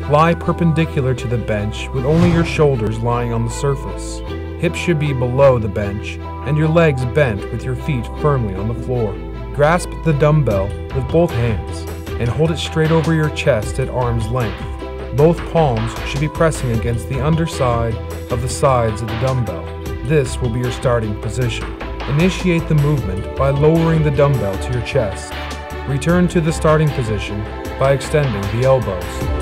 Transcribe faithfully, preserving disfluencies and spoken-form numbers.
Lie perpendicular to the bench with only your shoulders lying on the surface. Hips should be below the bench and your legs bent with your feet firmly on the floor. Grasp the dumbbell with both hands and hold it straight over your chest at arm's length. Both palms should be pressing against the underside of the sides of the dumbbell. This will be your starting position. Initiate the movement by lowering the dumbbell to your chest. Return to the starting position by extending the elbows.